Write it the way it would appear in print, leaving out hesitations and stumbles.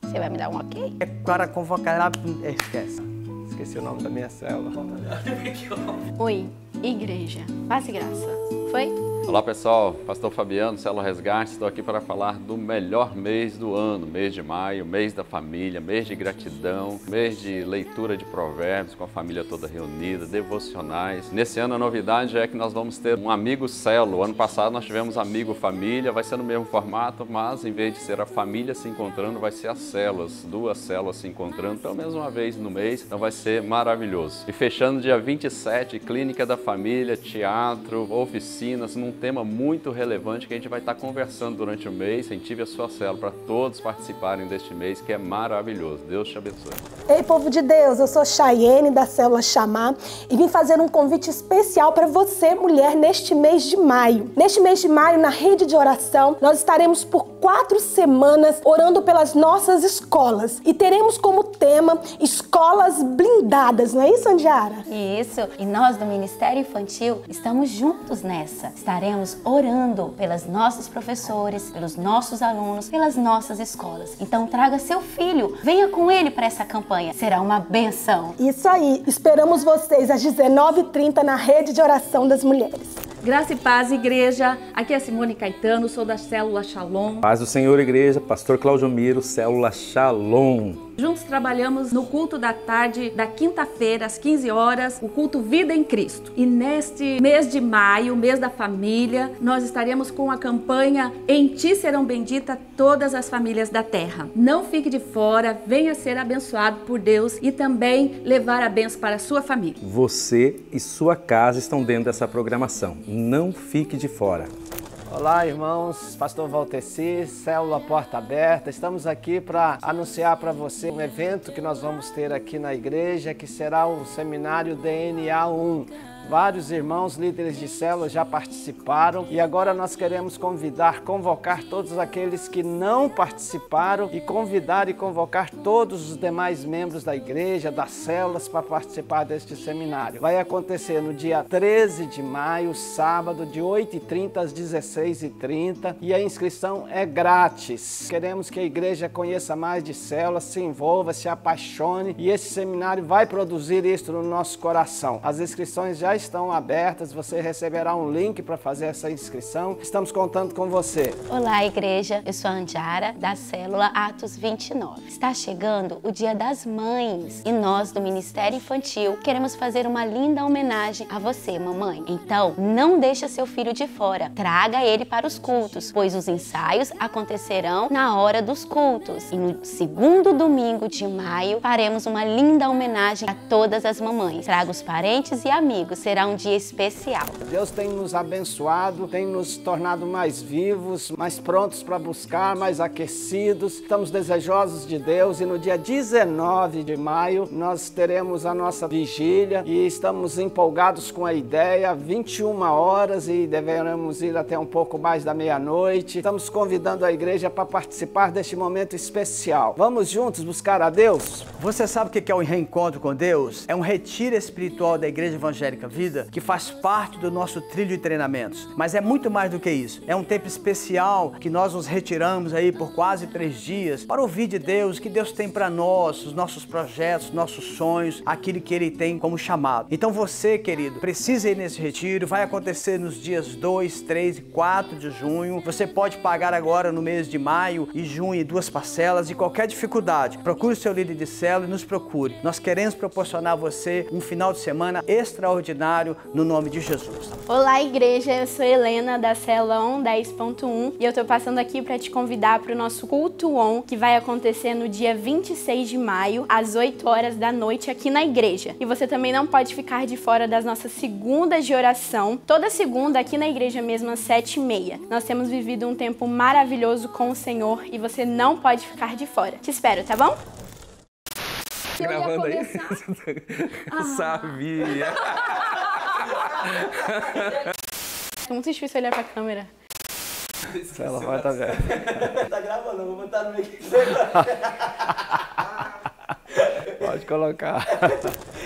Você vai me dar um ok? É para convocar lá... Esqueci o nome da minha célula. Oi, igreja. Paz e graça. Foi? Olá pessoal, Pastor Fabiano, Célula Resgate, estou aqui para falar do melhor mês do ano, mês de maio, mês da família, mês de gratidão, mês de leitura de provérbios com a família toda reunida, devocionais. Nesse ano a novidade é que nós vamos ter um amigo célula. Ano passado nós tivemos amigo família, vai ser no mesmo formato, mas em vez de ser a família se encontrando, vai ser as células, duas células se encontrando, pelo menos uma vez no mês, então vai ser maravilhoso. E fechando dia 27, Clínica da Família, teatro, oficinas, num tema muito relevante que a gente vai estar conversando durante o mês. Incentive a sua célula para todos participarem deste mês, que é maravilhoso. Deus te abençoe. Ei, povo de Deus, eu sou Chayene da Célula Chamar e vim fazer um convite especial para você, mulher, neste mês de maio. Neste mês de maio, na rede de oração, nós estaremos por 4 semanas orando pelas nossas escolas e teremos como tema escolas blindadas, não é isso, Andiara? Isso, e nós do Ministério Infantil estamos juntos nessa. Estaremos orando pelos nossos professores, pelos nossos alunos, pelas nossas escolas. Então traga seu filho, venha com ele para essa campanha. Será uma benção. Isso aí, esperamos vocês às 19h30 na rede de oração das mulheres. Graça e paz, igreja. Aqui é Simone Caetano, sou da Célula Shalom. Paz do Senhor, igreja. Pastor Cláudio Miro, Célula Shalom. Juntos trabalhamos no culto da tarde da quinta-feira, às 15 horas, o culto Vida em Cristo. E neste mês de maio, mês da família, nós estaremos com a campanha Em Ti Serão Benditas Todas as Famílias da Terra. Não fique de fora, venha ser abençoado por Deus e também levar a bênção para a sua família. Você e sua casa estão dentro dessa programação. Não fique de fora. Olá, irmãos, Pastor Valteci, Célula Porta Aberta. Estamos aqui para anunciar para você um evento que nós vamos ter aqui na igreja, que será o Seminário DNA 1. Vários irmãos líderes de célula já participaram e agora nós queremos convocar todos aqueles que não participaram e convidar e convocar todos os demais membros da igreja, das células, para participar deste seminário. Vai acontecer no dia 13 de maio, sábado, de 8h30 às 16h30 e a inscrição é grátis. Queremos que a igreja conheça mais de células, se envolva, se apaixone e esse seminário vai produzir isso no nosso coração. As inscrições já estão abertas, você receberá um link para fazer essa inscrição. Estamos contando com você. Olá, igreja. Eu sou a Andiara, da Célula Atos 29. Está chegando o Dia das Mães e nós, do Ministério Infantil, queremos fazer uma linda homenagem a você, mamãe. Então, não deixe seu filho de fora. Traga ele para os cultos, pois os ensaios acontecerão na hora dos cultos. E no segundo domingo de maio, faremos uma linda homenagem a todas as mamães. Traga os parentes e amigos. Será um dia especial. Deus tem nos abençoado, tem nos tornado mais vivos, mais prontos para buscar, mais aquecidos. Estamos desejosos de Deus e no dia 19 de maio nós teremos a nossa vigília e estamos empolgados com a ideia, 21 horas e deveremos ir até um pouco mais da meia-noite. Estamos convidando a igreja para participar deste momento especial. Vamos juntos buscar a Deus? Você sabe o que é o reencontro com Deus? É um retiro espiritual da Igreja Evangélica Vida, que faz parte do nosso trilho de treinamentos. Mas é muito mais do que isso. É um tempo especial que nós nos retiramos aí por quase 3 dias para ouvir de Deus o que Deus tem para nós, os nossos projetos, nossos sonhos, aquilo que Ele tem como chamado. Então você, querido, precisa ir nesse retiro. Vai acontecer nos dias 2, 3 e 4 de junho. Você pode pagar agora no mês de maio e junho em 2 parcelas. E qualquer dificuldade, procure o seu líder de célula e nos procure. Nós queremos proporcionar a você um final de semana extraordinário no nome de Jesus. Olá, igreja, eu sou Helena da Célula ON 10.1 e eu tô passando aqui para te convidar para o nosso culto ON, que vai acontecer no dia 26 de maio, às 8 horas da noite aqui na igreja. E você também não pode ficar de fora das nossas segundas de oração, toda segunda aqui na igreja mesmo às 7h30. Nós temos vivido um tempo maravilhoso com o Senhor e você não pode ficar de fora. Te espero, tá bom? Gravando aí? Sabia! É muito difícil olhar pra câmera. Ela vai estar vendo. Tá gravando, vou botar no meio. Pode colocar.